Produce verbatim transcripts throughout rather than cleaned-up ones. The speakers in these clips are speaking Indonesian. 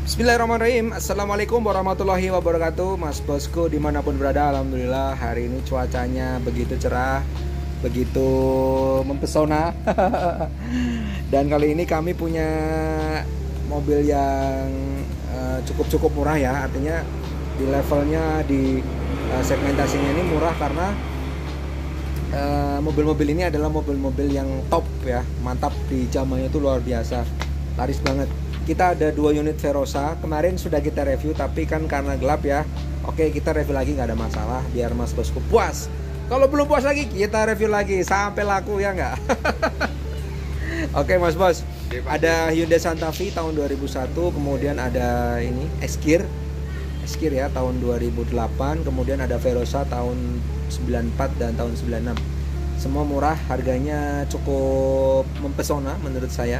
Bismillahirrahmanirrahim. Assalamualaikum warahmatullahi wabarakatuh. Mas bosku dimanapun berada, alhamdulillah hari ini cuacanya begitu cerah, begitu mempesona. Dan kali ini kami punya mobil yang uh, cukup-cukup murah ya. Artinya di levelnya, di uh, segmentasinya ini murah karena uh, mobil-mobil ini adalah mobil-mobil yang top ya, mantap, di zamannya itu luar biasa, laris banget. Kita ada dua unit Verosa, kemarin sudah kita review tapi kan karena gelap ya. Oke, kita review lagi, nggak ada masalah, biar mas bosku puas. Kalau belum puas lagi, kita review lagi sampai laku ya nggak? Oke mas bos, ada Hyundai Santa Fe tahun dua ribu satu, kemudian ada ini X-Gear X-Gear ya tahun dua ribu delapan, kemudian ada Verosa tahun sembilan puluh empat dan tahun sembilan puluh enam. Semua murah, harganya cukup mempesona menurut saya.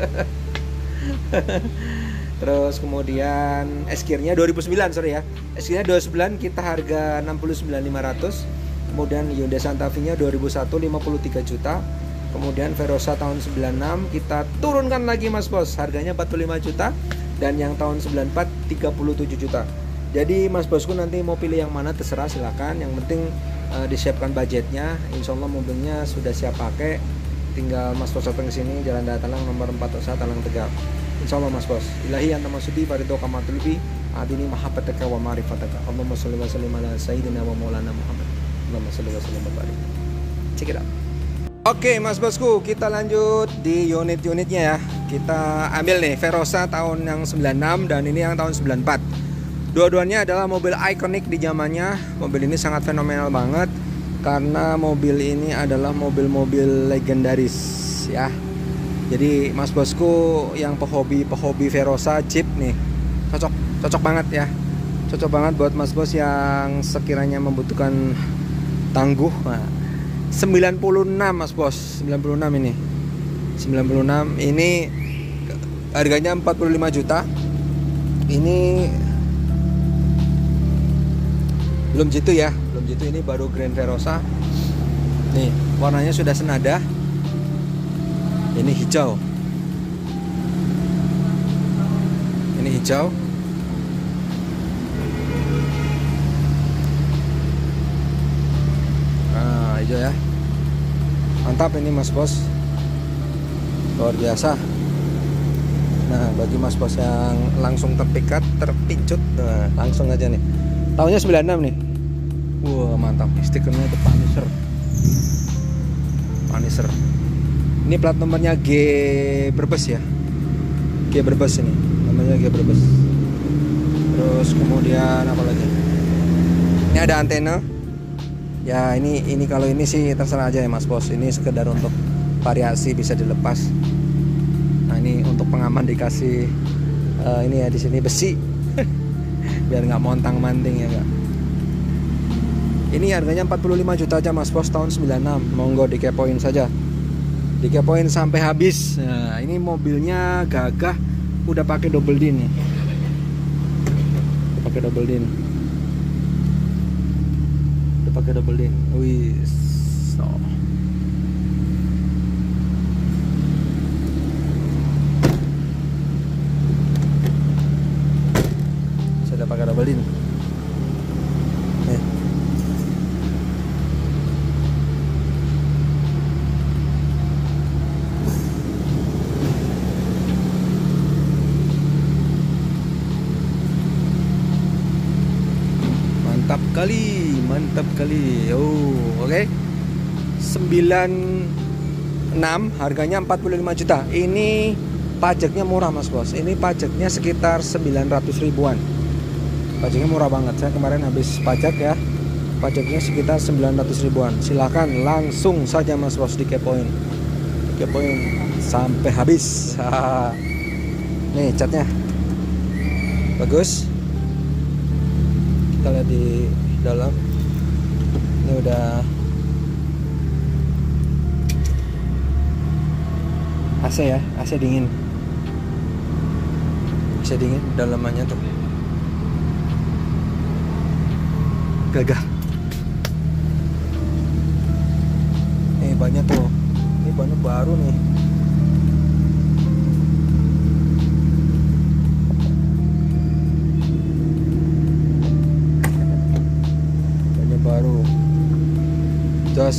Terus kemudian X-Gear-nya dua ribu sembilan, sorry ya. X-Gear-nya dua ribu sembilan kita harga enam puluh sembilan ribu lima ratus. Kemudian Hyundai Santa Fe-nya dua ribu satu lima puluh tiga juta. Kemudian Verosa tahun sembilan puluh enam kita turunkan lagi mas bos, harganya empat puluh lima juta, dan yang tahun sembilan puluh empat tiga puluh tujuh juta. Jadi mas bosku nanti mau pilih yang mana terserah, silakan. Yang penting uh, disiapkan budgetnya. Insya Allah mobilnya sudah siap pakai. Tinggal mas bos datang ke sini, Jalan Datalang nomor empat puluh satu Talang Tegak. Insya Allah mas bos. Ilahi anta masudi farido kamatulbi adini mahabbataka wa ma'rifataka. Allahumma sholli wa sallim ala sayyidina wa maulana Muhammad. Allahumma sholli wa sallim wa barik. Check it out. Oke mas bosku, kita lanjut di unit-unitnya ya. Kita ambil nih Verosa tahun yang sembilan puluh enam dan ini yang tahun sembilan puluh empat. Dua-duanya adalah mobil ikonik di zamannya. Mobil ini sangat fenomenal banget karena mobil ini adalah mobil-mobil legendaris ya. Jadi mas bosku yang pehobi-pehobi Verosa Jeep nih, cocok cocok banget ya. Cocok banget buat mas bos yang sekiranya membutuhkan tangguh. Nah, sembilan puluh enam mas bos, sembilan puluh enam ini. sembilan puluh enam ini harganya empat puluh lima juta. Ini belum jitu ya, belum jitu, ini baru Grand Verosa. Nih, warnanya sudah senada. Ini hijau. Ini hijau. Nah, hijau ya. Mantap ini mas bos. Luar biasa. Nah, bagi mas bos yang langsung terpikat, terpincut, nah, langsung aja nih. Tahunnya sembilan puluh enam nih. Wah, mantap. Stikernya itu Punisher. Punisher. Ini plat nomornya G Brebes ya. G Brebes ini. Namanya G Brebes. Terus kemudian apa lagi? Ini ada antena. Ya, ini ini kalau ini sih terserah aja ya Mas Bos. Ini sekedar untuk variasi, bisa dilepas. Nah, ini untuk pengaman dikasih uh, ini ya, di sini besi. Biar nggak montang-manting ya enggak. Ini harganya empat puluh lima juta aja Mas Bos, tahun sembilan puluh enam. Monggo dikepoin saja. Dikepoin sampai habis. Nah, ini mobilnya gagah, udah pakai double din nih. Udah pakai double din. Udah pakai double din. Wih. So. Sudah pakai double din. Mantap kali, mantap kali. Oh, oke. Okay. sembilan puluh enam harganya empat puluh lima juta. Ini pajaknya murah Mas Bos. Ini pajaknya sekitar sembilan ratus ribuan. Pajaknya murah banget. Saya kemarin habis pajak ya. Pajaknya sekitar sembilan ratus ribuan. Silahkan langsung saja Mas Bos dikepoin. Dikepoin sampai habis. Nih catnya. Bagus. Kita lihat di dalam. Ini udah A C ya, A C dingin. A C dingin dalamannya tuh. Gagah. Nih banyak tuh. Ini banyak baru nih. jos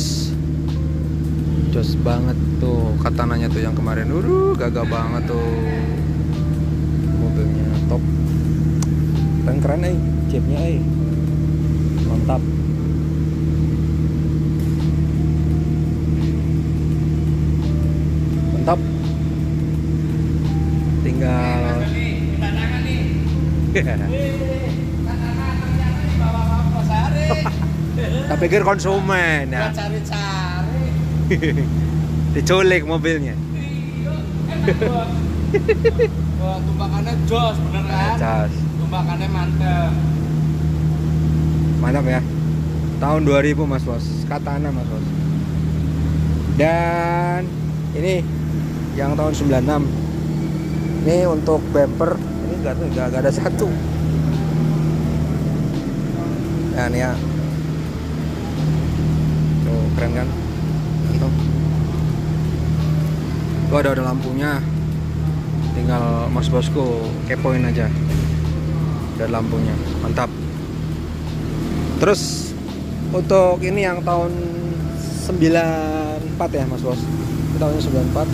jos banget tuh katananya tuh yang kemarin. Udah gagah banget tuh mobilnya, top keren keren eh jeepnya eh mantap. Mantap, tinggal tak pikir konsumen ya, cari-cari diculik mobilnya. wah tumbakannya jos bener kan, Cas. tumbakannya mantep Mantap ya, tahun dua ribu mas bos, Katana mas bos. Dan ini yang tahun sembilan enam. Ini untuk bumper ini enggak tuh, enggak ada satu. Dan ya, tuh keren kan, mantap. Gua ada ada lampunya, tinggal mas bosku kepoin aja. Ada lampunya, mantap. Terus untuk ini yang tahun sembilan empat ya mas bos, ini tahunnya sembilan empat.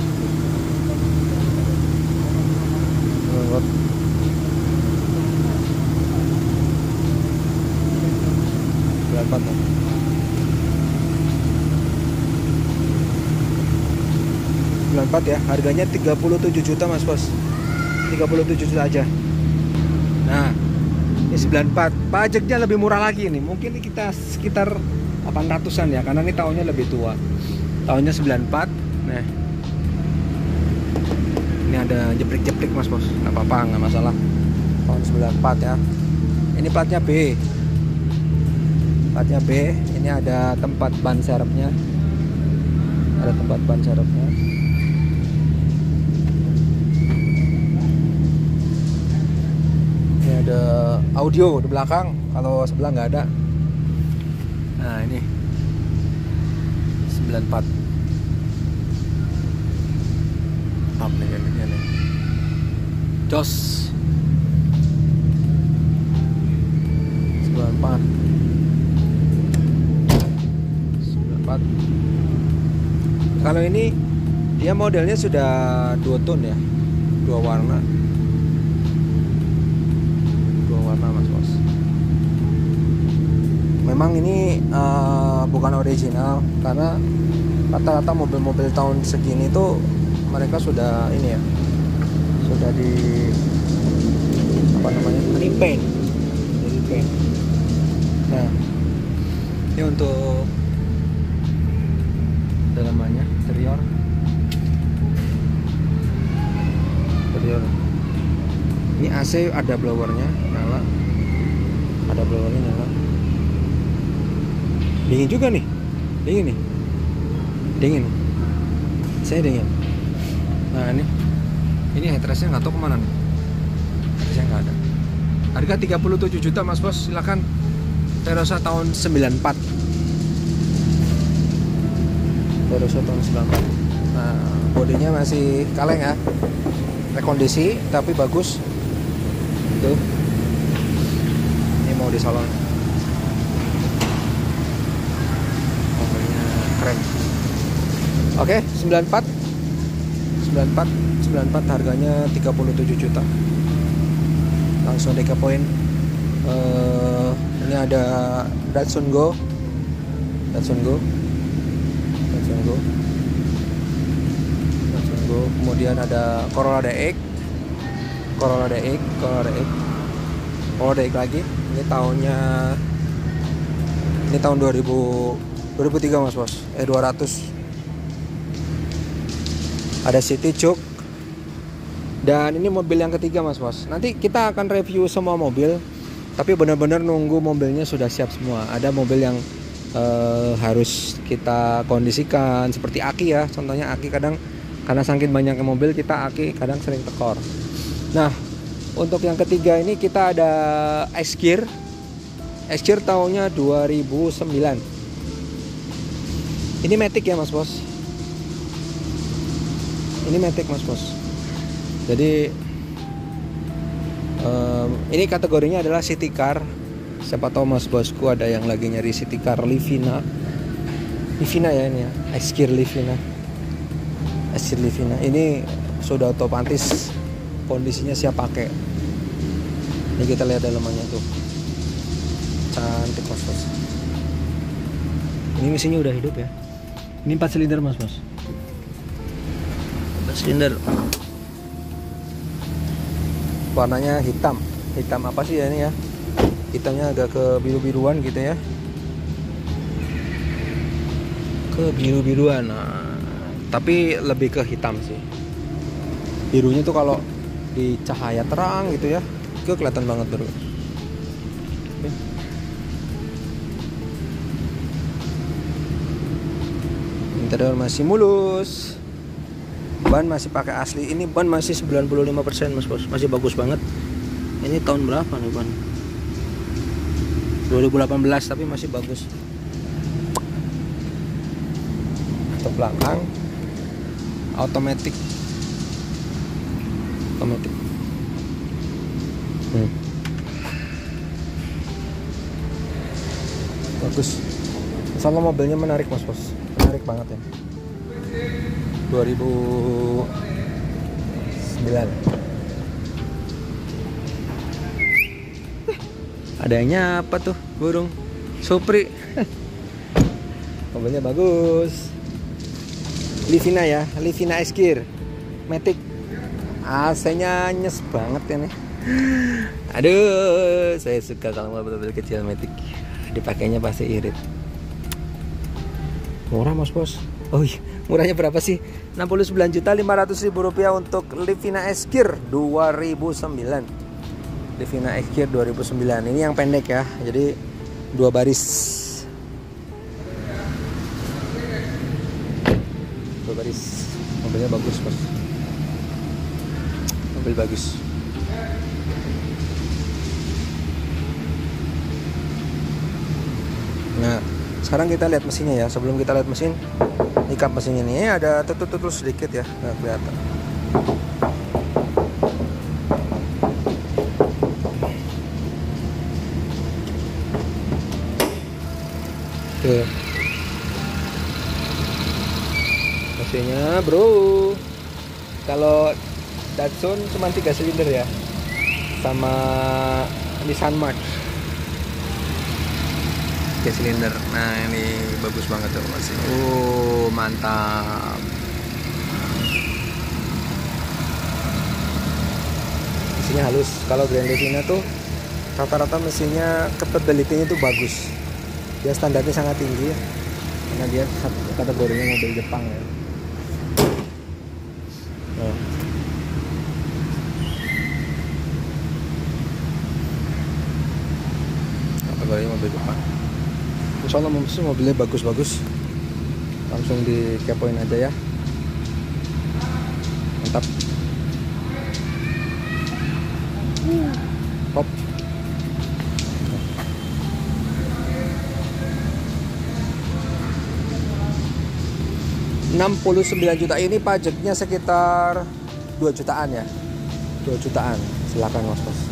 sembilan empat ya. sembilan empat ya, harganya tiga puluh tujuh juta mas bos, tiga puluh tujuh juta aja. Nah ini sembilan empat, pajaknya lebih murah lagi nih, mungkin kita sekitar delapan ratusan ya, karena ini tahunnya lebih tua, tahunnya sembilan empat. Nah ini ada jeplik-jeplik mas bos, nggak apa-apa, nggak masalah, tahun sembilan empat ya. Ini platnya B, platnya B. Ini ada tempat ban serepnya, ada tempat ban serepnya. Ini ada audio di belakang, kalau sebelah nggak ada. Nah ini sembilan empat. Up nih ini nih. Jos sembilan empat. sembilan empat. Kalau ini dia modelnya sudah dua tone ya, dua warna. Dua warna mas bos. Memang ini uh, bukan original, karena rata-rata mobil-mobil tahun segini tuh mereka sudah ini ya, sudah di apa namanya, repaint, repaint. Nah ini untuk dalamannya, interior, interior. Ini A C ada blowernya nyala, ada blowernya nyala. Dingin juga nih, dingin nih, dingin. Saya dingin. Nah ini, ini headrestnya nggak tahu kemana nih, headrestnya nggak ada. Harga tiga puluh tujuh juta mas bos, silakan. Verosa tahun sembilan empat. Verosa tahun sembilan empat. Nah bodinya masih kaleng ya, rekondisi tapi bagus. Tuh, ini mau di salon. Mobilnya keren. Oke, sembilan empat. sembilan empat, sembilan empat harganya tiga puluh tujuh juta. Langsung dikepoin. Uh, ini ada Datsun Go. Datsun Go. Datsun Go. Datsun Go. Kemudian ada Corolla D X. Corolla D X, Corolla D X. Corolla D X lagi. Ini tahunnya ini tahun dua ribu dua ribu tiga mas bos. Eh dua ratus. Ada City Juke. Dan ini mobil yang ketiga mas bos. Nanti kita akan review semua mobil, tapi benar-benar nunggu mobilnya sudah siap semua. Ada mobil yang uh, harus kita kondisikan, seperti aki ya. Contohnya aki kadang karena saking banyaknya mobil kita aki kadang sering tekor. Nah untuk yang ketiga ini kita ada X-Gear. X-Gear tahunnya dua ribu sembilan. Ini Matic ya mas bos. Ini Matic mas bos. Jadi um, ini kategorinya adalah city car. Siapa tahu mas bosku ada yang lagi nyari city car Livina. Livina ya ini ya, X-Gear Livina. X-Gear Livina ini sudah otomatis, kondisinya siap pakai. Ini kita lihat dalamannya tuh, cantik mas bos. Ini mesinnya udah hidup ya. Ini empat silinder mas bos. empat silinder. Warnanya hitam. Hitam apa sih ya ini ya? Hitamnya agak ke biru-biruan gitu ya. Ke biru-biruan. Nah, tapi lebih ke hitam sih. Birunya tuh kalau di cahaya terang gitu ya, itu kelihatan banget baru. Interior masih mulus. Ban masih pakai asli. Ini ban masih sembilan puluh lima persen mas bos. Masih bagus banget. Ini tahun berapa nih ban? dua ribu delapan belas tapi masih bagus. Untuk belakang automatic. Automatic. Hmm. Bagus. Sama mobilnya menarik mas bos. Menarik banget ya. dua ribu sembilan. Adanya apa tuh? Burung Supri. Mobilnya bagus. Livina ya, Livina X-Gear Matic. A C-nya nyes banget ya nih. Aduh, saya suka kalau mobil-mobil kecil Matic. Dipakainya pasti irit. Murah mas bos. Oh iya, murahnya berapa sih? enam puluh sembilan juta lima ratus ribu rupiah untuk Livina X-Gear dua ribu sembilan. Livina X-Gear dua ribu sembilan. Ini yang pendek ya. Jadi dua baris. Dua baris. Mobilnya bagus, Bos. Mobil bagus. Nah, sekarang kita lihat mesinnya ya. Sebelum kita lihat mesin, ikap mesin ini ada tutut-tutut sedikit ya, nggak kelihatan. Tuh. Mesinnya bro, kalau Datsun cuma tiga silinder ya, sama Nissan March tiga silinder. Nah ini bagus banget tuh masih. Oh mantap. Mesinnya halus. Kalau Grand Livina tuh rata-rata mesinnya capability-nya tuh bagus. Dia standarnya sangat tinggi ya, karena dia kategorinya mobil Jepang ya. Nah. Kategorinya mobil Jepang. Insyaallah mobilnya bagus-bagus. Langsung dikepoin aja ya. Mantap. Pop. enam puluh sembilan juta ini pajaknya sekitar dua jutaan ya. dua jutaan. Silakan Mas Bos.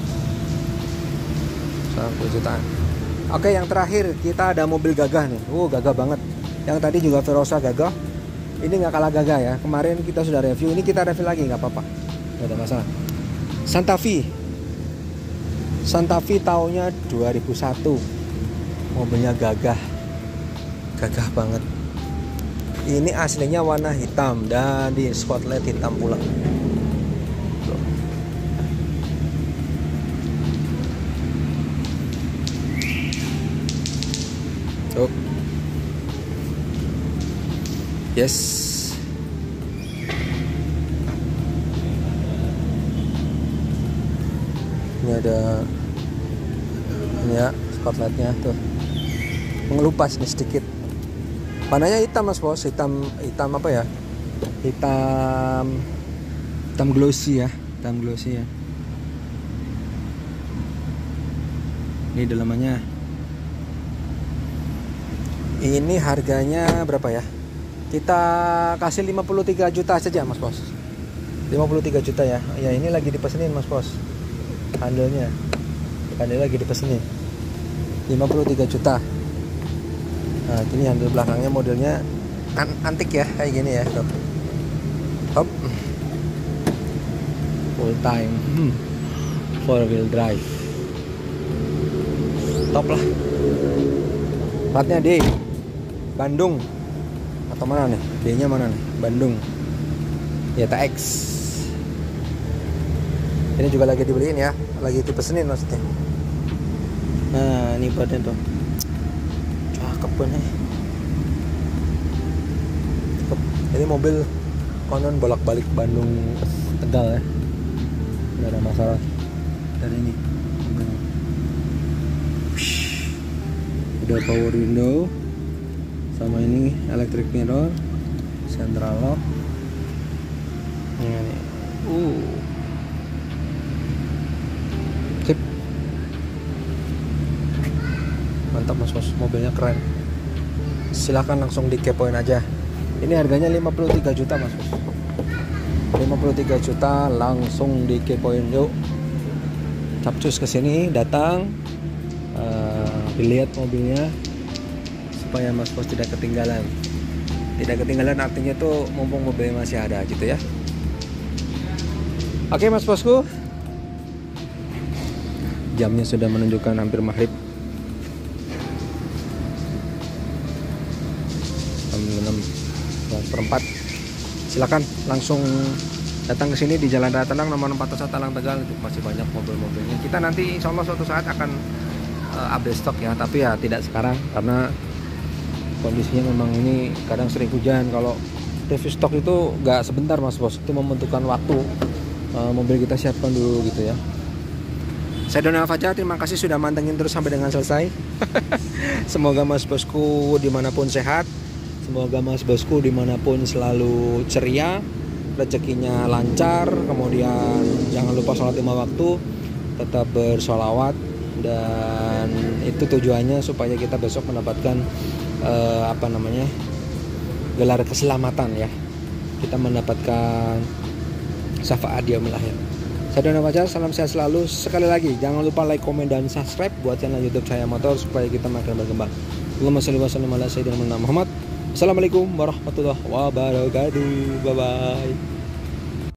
dua jutaan. Oke, yang terakhir kita ada mobil gagah nih. Oh, gagah banget. Yang tadi juga Verosa gagah. Ini nggak kalah gagah ya. Kemarin kita sudah review, ini kita review lagi nggak apa-apa. Nggak ada masalah. Santa Fe. Santa Fe tahunnya dua ribu satu. Mobilnya gagah. Gagah banget. Ini aslinya warna hitam dan di spotlight hitam pula. Tuh. Yes. Ini ada ini ya spotlightnya tuh. Mengelupas nih sedikit. Warnanya hitam Mas Bos, hitam hitam apa ya? Hitam hitam glossy ya, hitam glossy ya. Ini dalamannya. Ini harganya berapa ya? Kita kasih lima puluh tiga juta saja Mas Bos. lima puluh tiga juta ya. Ya ini lagi dipesenin Mas Bos. Handlenya. Handle lagi dipesenin. lima puluh tiga juta. Nah, ini handle belakangnya modelnya an antik ya, kayak gini ya, tuh. Hop. Full time. Hmm. Four wheel drive. Top lah. Platnya D. Bandung. Atau mana nih? D-nya mana nih? Bandung. Ya T X. Ini juga lagi dibeliin ya, lagi dipesenin maksudnya. Nah, ini platnya tuh. Cakep banget. Cakep. Ini mobil konon bolak-balik Bandung Tegal ya. Nggak ada masalah dari ini. Udah power window, sama ini electric mirror, central lock. Ini, uh, sip, mantap mas bos, mobilnya keren. Silahkan langsung dikepoin aja. Ini harganya lima puluh tiga juta mas bos. lima puluh tiga juta langsung dikepoin yuk. Capcus kesini datang. Uh, dilihat mobilnya supaya mas bos tidak ketinggalan. Tidak ketinggalan artinya tuh mumpung mobilnya masih ada gitu ya. Oke mas bosku, jamnya sudah menunjukkan hampir maghrib. Jam enam seperempat. Silakan langsung datang ke sini di Jalan Raya Tenang nomor empat puluh satu Talang Tegal. Masih banyak mobil-mobilnya. Kita nanti insya Allah suatu saat akan uh, update stok ya, tapi ya tidak sekarang karena kondisinya memang ini kadang sering hujan. Kalau review stok itu nggak sebentar mas bos, itu membutuhkan waktu. Uh, mobil kita siapkan dulu gitu ya. Saya Donald Fajar, terima kasih sudah mantengin terus sampai dengan selesai. Semoga mas bosku dimanapun sehat, semoga mas bosku dimanapun selalu ceria, rezekinya lancar, kemudian jangan lupa sholat lima waktu, tetap bersolawat, dan itu tujuannya supaya kita besok mendapatkan uh, apa namanya gelar keselamatan ya, kita mendapatkan syafaat di yaumil akhir. Saya Donald Fajar, salam sehat selalu. Sekali lagi jangan lupa like, komen, dan subscribe buat channel YouTube Cahaya Motor supaya kita makin berkembang. Allahumma shalli wa sallim ala sayyidina Muhammad. Assalamualaikum warahmatullahi wabarakatuh. Bye bye.